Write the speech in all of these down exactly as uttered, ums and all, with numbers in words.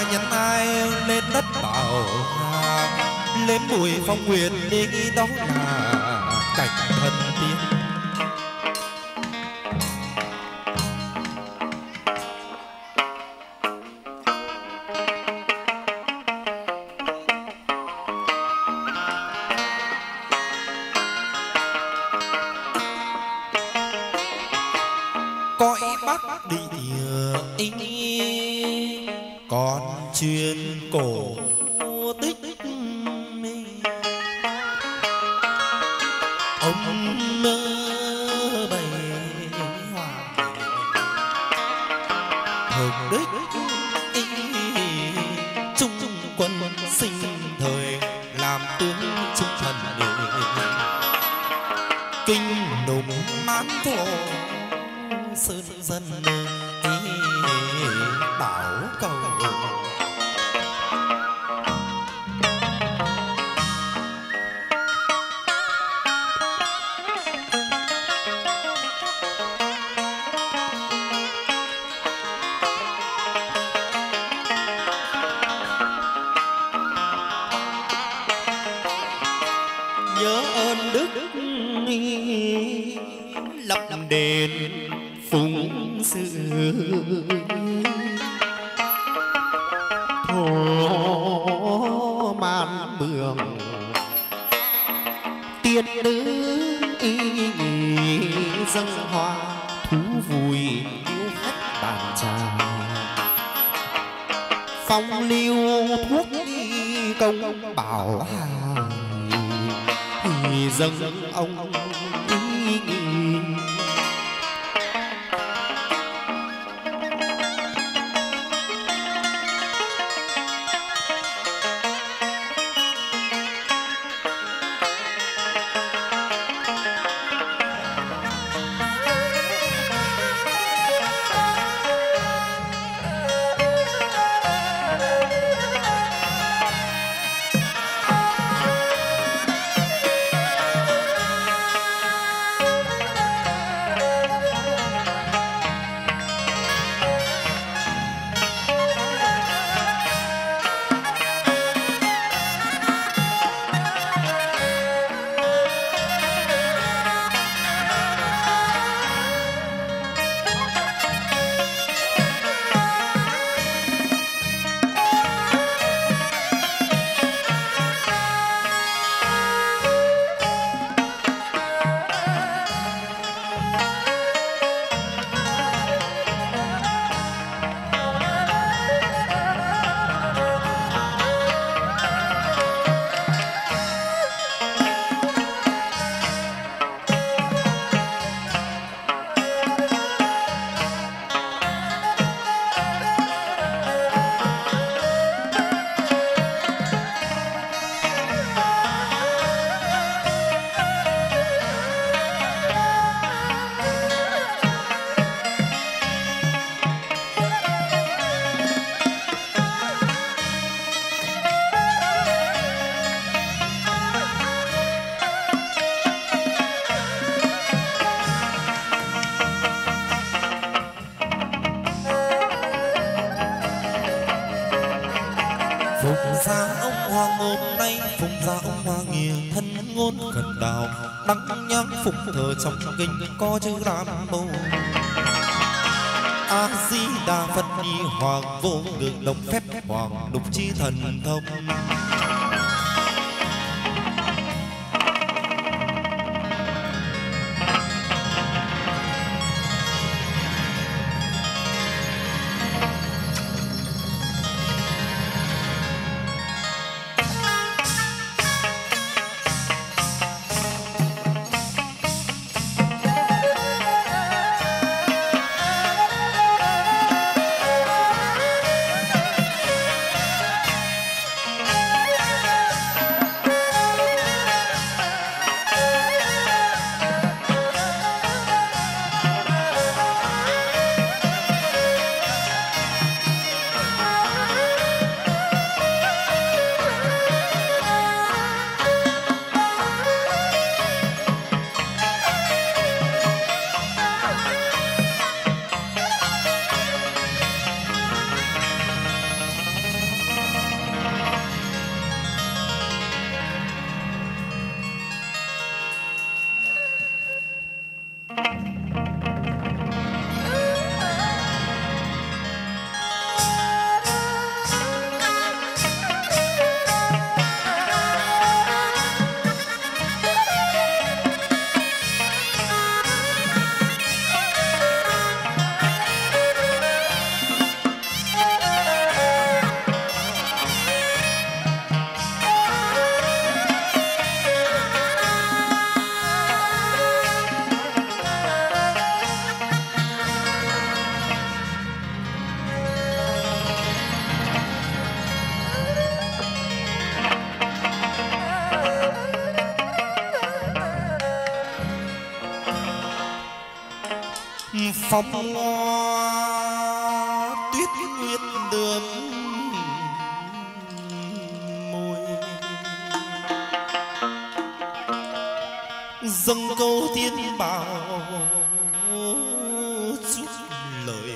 nhân ai lên đất bảo hà, lên mùi phong nguyệt đi đó là cảnh thần tiên. Cõi Bắc địa ý còn truyền cổ tích, ông mơ bày hoàng hợp đích ý, trung quân sinh thời làm tướng trung thần kinh nùng mãn thổ sơn dân đảo cầu. Nhớ ơn đức lập đền phụng sự, thổ man bường tiên nữ dâng hoa thú vui yêu khách bàn trà, phong lưu thuốc công bảo hà dâng ông. Phùng gia ông hoàng hôm nay, phùng gia ông hoàng nghĩa thân ngôn khẩn đào, đăng nhang phụng thờ trong kinh có chữ Nam Mô A Di Đà Phật Nhi Hoàng vô ngự đồng phép hoàng đục chi thần thông. phong hoa tuyết nguyệt đượm môi, dâng câu tiên bảo chúc lời,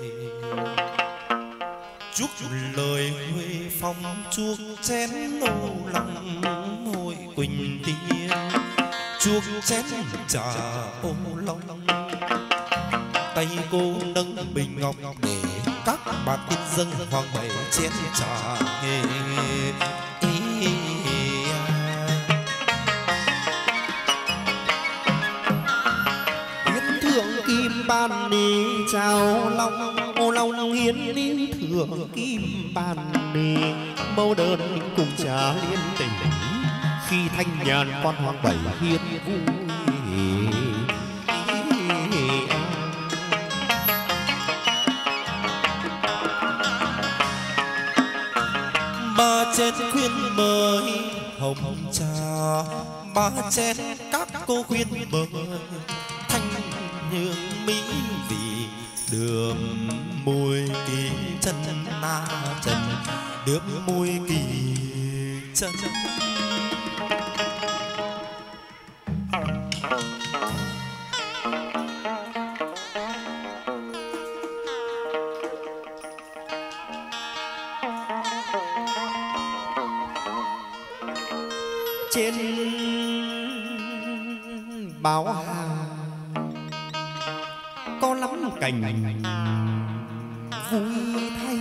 chúc lời huệ phong chuốc chén nâu lòng hội quỳnh tiên, chuốc chén trà ô long, tay cô nâng bình ngọc để các bà tiên dâng hoàng bảy chén trà. Hiến thượng kim ban ni chào long, ô long hiến đi thượng kim ban ni, mẫu đơn cùng trà liên tình khi thanh nhàn quan hoàng bảy hiến vui. Ba chén khuyên mời hồng trà, ba chén các cô khuyên mời thanh nhường mỹ vị, đường môi kỳ chân na chân, đường môi kỳ chân. Trên báo hà có lắm cảnh vui thay,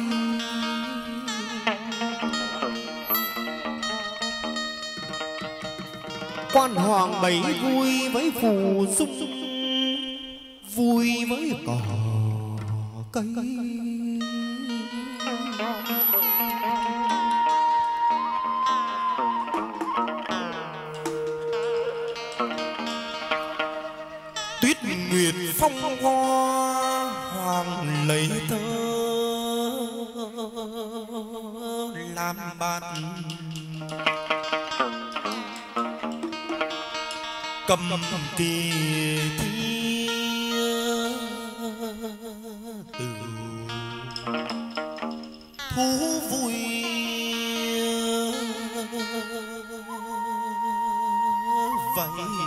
quan hoàng bảy vui với phù dung, vui với cỏ cây. Tuyết nguyệt phong hoa hoàng lấy tơ làm bạn, cầm kỳ thi từ thú vui, vậy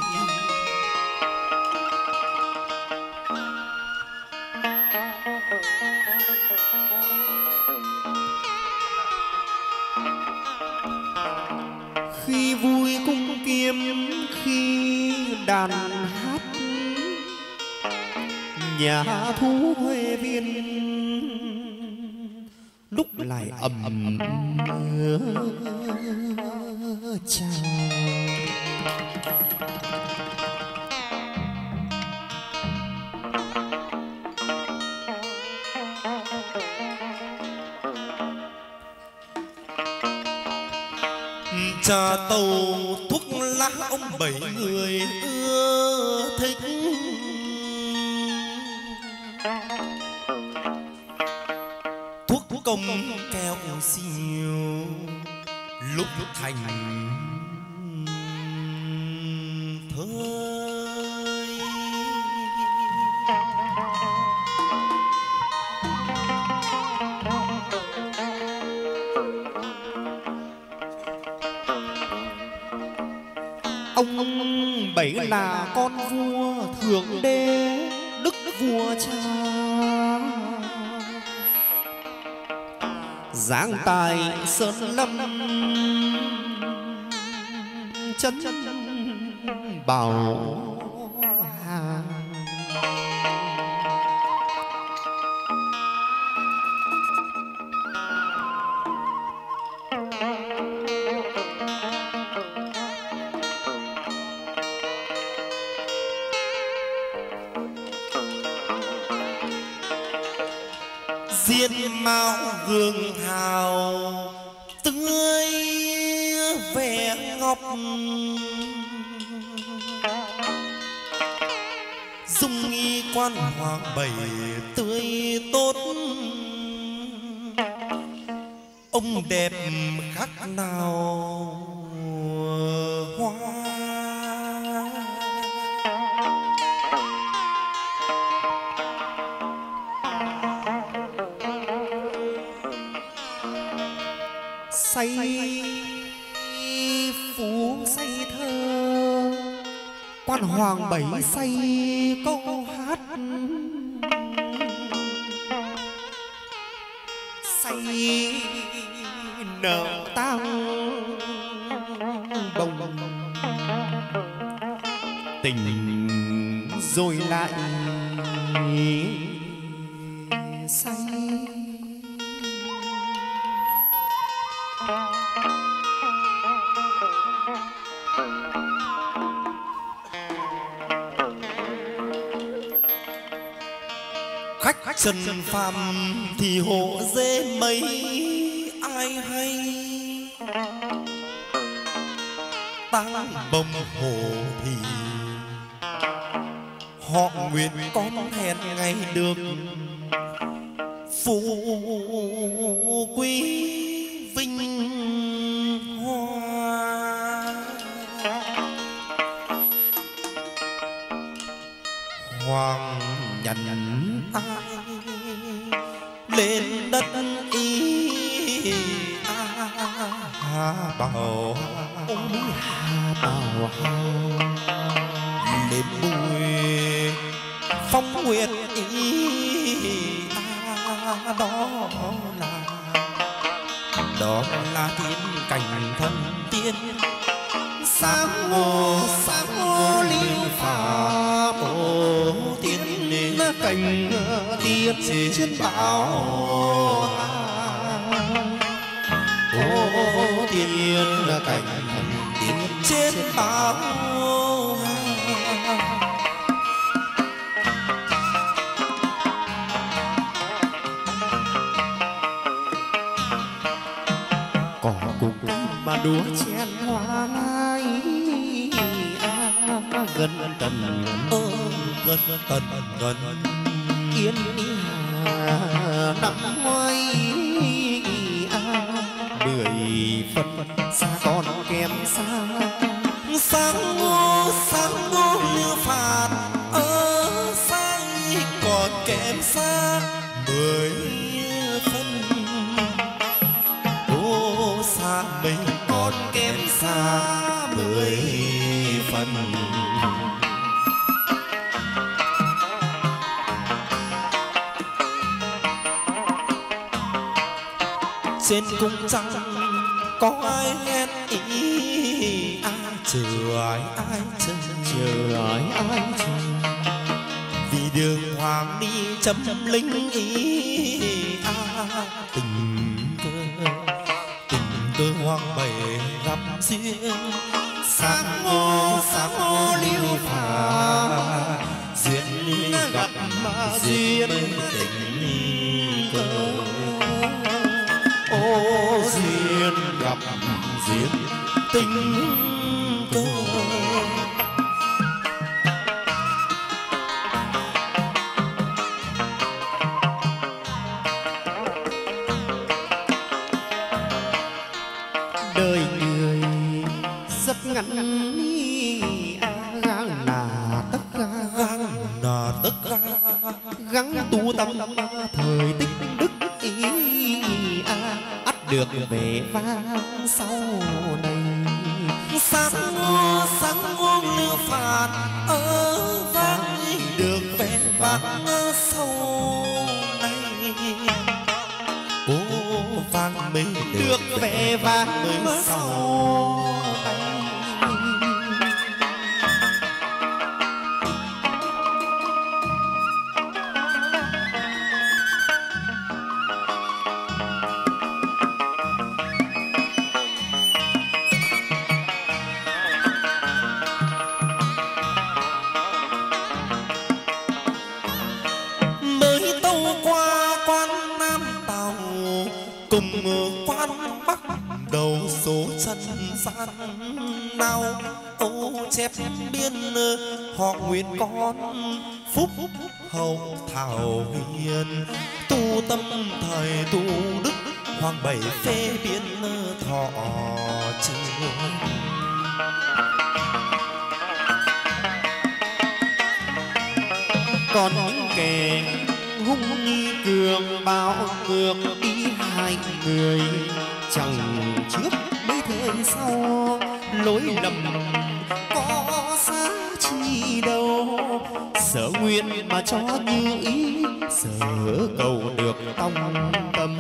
khi vui cung kiếm, khi đàn hát nhà thú huệ viên, lúc lại ầm chào. trà tàu thuốc lá ông bảy người ưa thích, thuốc công keo siêu lúc thành thơi. Ông bảy là con vua thượng đế đức vua cha, giáng tài sơn lâm chân bảo hà. Diên mạo gương hào tươi vẻ ngọc, dung nghi quan hoàng bảy tươi tốt, ông đẹp khác nào hoa. say phú say thơ, quan hoàng bảy say câu hát, say nở tang bồng tình rồi lại say. Khách trần phàm thì hộ dê mấy ai hay, tang bồng hồ thì họ nguyện con hẹn ngày được phú quý vinh hoa. Hoàng nhận ai lên đất ý hà bảo Hà bảo đêm mùi phong nguyệt ý đó là đó là thiên cảnh thần tiên sáng ngô sáng ngô linh phàm ô tiên linh cảnh tiên trên bảo ô tiên là cảnh tiên trên bảo. cỏ cùng mà đúa chen hoa lai gần tần ơ gần tần gần yên hà năm ngoái mười phân xa con kém xa sáng ngô sáng ngô như phạt ơ sáng còn kém xa mười phân ô xa mình còn kém xa mười phân. Trên cung trăng có ai hẹn ý ai chờ ai ai chờ chờ ai ai chờ vì đường hoàng đi chấm linh ý à, tình cơ tình cơ hoàng bày gặp duyên sáng ngô sáng ngô lưu phà duyên gặp duyên tình cơ ô duyên gặp duyên tình cơ. đời người rất ngắn gắng là tất gắng là tất gắng tu tâm thời tích đức ý ắt được về vang sau này. Sáng ngô sáng ngô lưu phạt ở vang được về vang sau này ô vang mới được về vang mới sau này. cùng quan bắc đầu số chân gian nào âu chép biên họ nguyện con phúc hậu thảo hiền tu tâm thời tu đức hoàng bảy phê biên thọ trường. Còn những kẻ hung nghi cường bạo ngược đi hai người chẳng trước mấy thời sau, lỗi lầm có giá chi đâu, sở nguyện mà cho như ý, sở cầu được tòng tâm.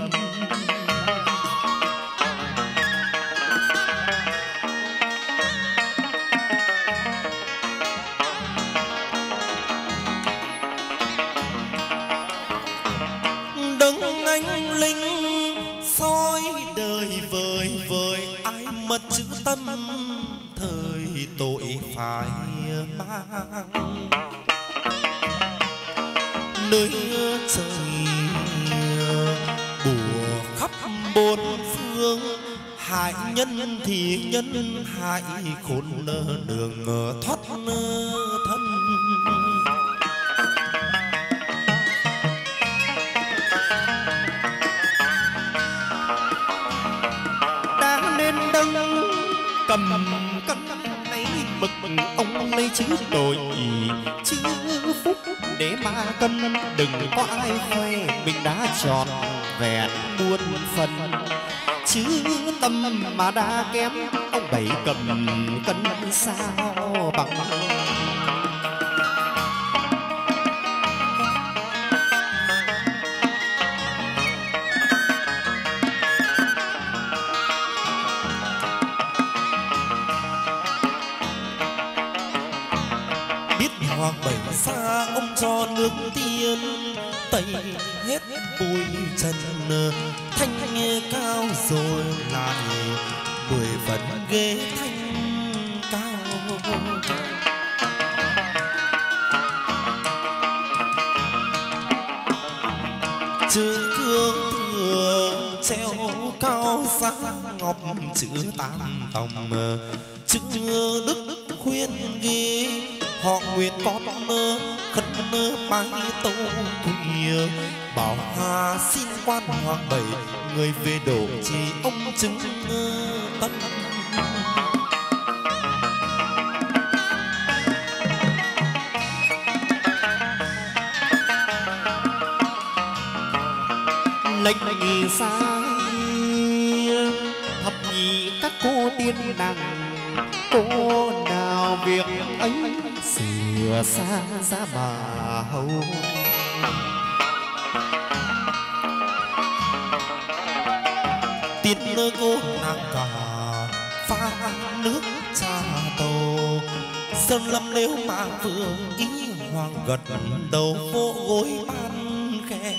Đấng anh linh soi đời vời vời, ai mất chữ tâm thời tội phải mang. Nơi trời bùa khắp bốn phương, hại nhân thì nhân hại khốn đường thoát thân. Đã nên đấng cầm cân lấy mực, ông lấy chữ tội chữ phúc để mà cân, đừng có ai khoe mình đã tròn vẹn muôn phần, chứ tâm mà đã kém ông bảy cầm cân sao bằng. Hoàng bảy xa ông cho nước tiên, tẩy hết bụi trần, thanh cao rồi lại mười phần ghế thanh cao. Chữ cương thường treo cao giá ngọc, chữ tam tòng chữ đức khuyên ghi, họ nguyện con nơ khấn nơ bái tâu quỳ, bảo hà xin quan hoàng bảy người về độ trì ông chứng tâm. Lệnh sai thập nhị các cô tiên đằng, cô nào việc ấy sửa sang ra bà hầu. Tiên nơ cô nàng cả pha nước trà tàu, sơn lâm nếu mà vừa ý hoàng gật đầu vô gối ban khen.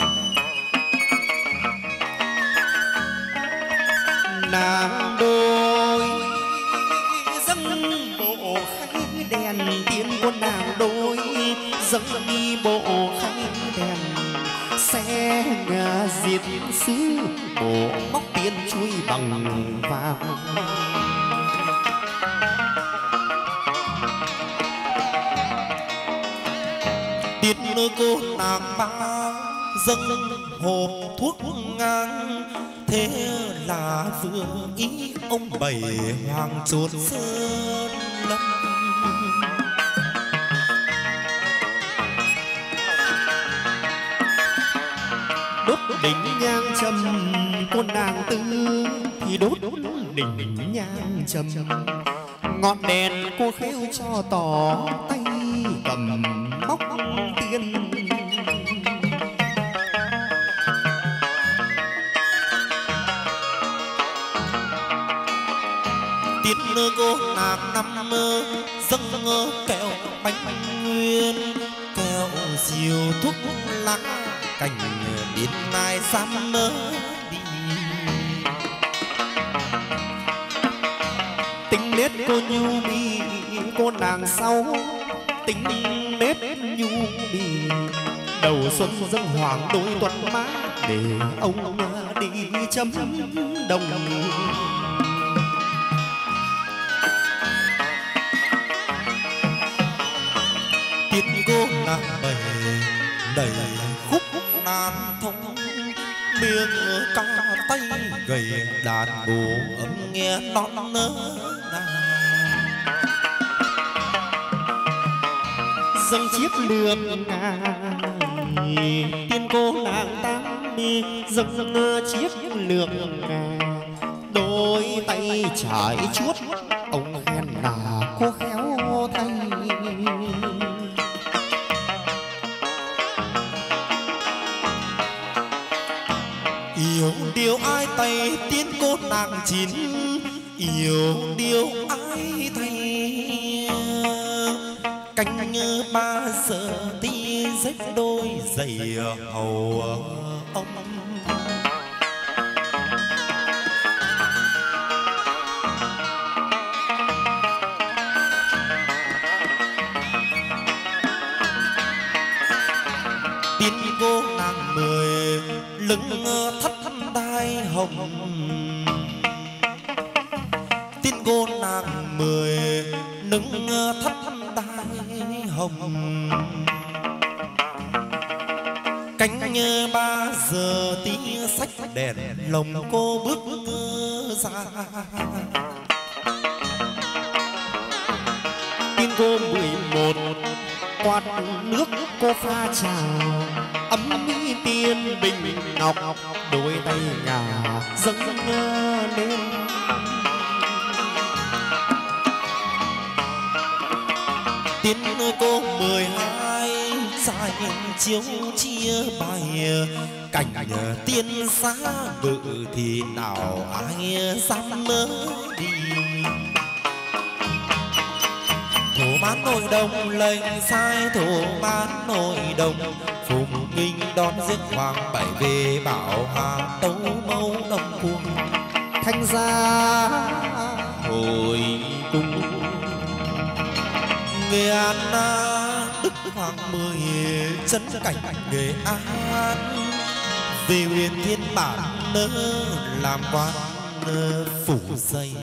Nàng đôi dâng bộ khay đèn, tiên quân nàng đôi dâng đi bộ khay đèn, xe ngà diệt xứ bộ móc tiên chui bằng vàng. Tiên nơ cô nàng ba dâng hộp thuốc ngang, thế là vừa ý ông bảy hoàng chốn sơn lâm. Đốt đỉnh nhang trầm cô nàng tư, thì đốt đỉnh nhang trầm ngọn đèn cô khéo cho tỏ tay cầm móc tiên. Tiên nơ cô nàng năm dâng kẹo bánh nguyên, kẹo diều thuốc lá cành đến nay dám mơ đi. Tính nết cô nhu mi cô nàng sau, tính nết nhu mi đầu xuân dâng hoàng đôi tuần mã, để ông đi chấm đồng. Tiên cô nàng bảy đầy khúc nan thông, miệng ca tay gầy đàn bồ ấm nghe non nớ nàng. Dâng chiếc lược ngà tiên cô nàng tám mi, dâng chiếc lược ngà đôi tay trải chuốt, ông khen là cô khéo thay. Yêu điều ai tay tiến cô nàng chín, yêu điều ai thay canh ba giờ tí rách đôi giày hầu ông. Tin cô nàng mười lưng thắt đai hồng, tin cô nàng mười lưng thắt đai hồng. Cánh ba giờ tí sách đèn lồng cô bước ra. Tin cô mười một quạt nước cô pha trà, ấm mỹ tiên bình ngọc đôi tay ngà dâng lên. Tiến cô mười hai dài chiếu chia bài, cảnh tiên xá bự thì nào ai dám mơ đi. Thổ mãn nội đồng lệnh sai, thổ mãn nội đồng phùng nghinh đón giết hoàng bảy về bảo hà tấu mâu đông cuồng. Thanh gia hồi cung Nghệ An Đức Hoàng mười chân cảnh Nghệ An, về huyền thiên bản nơ làm quan phủ dây.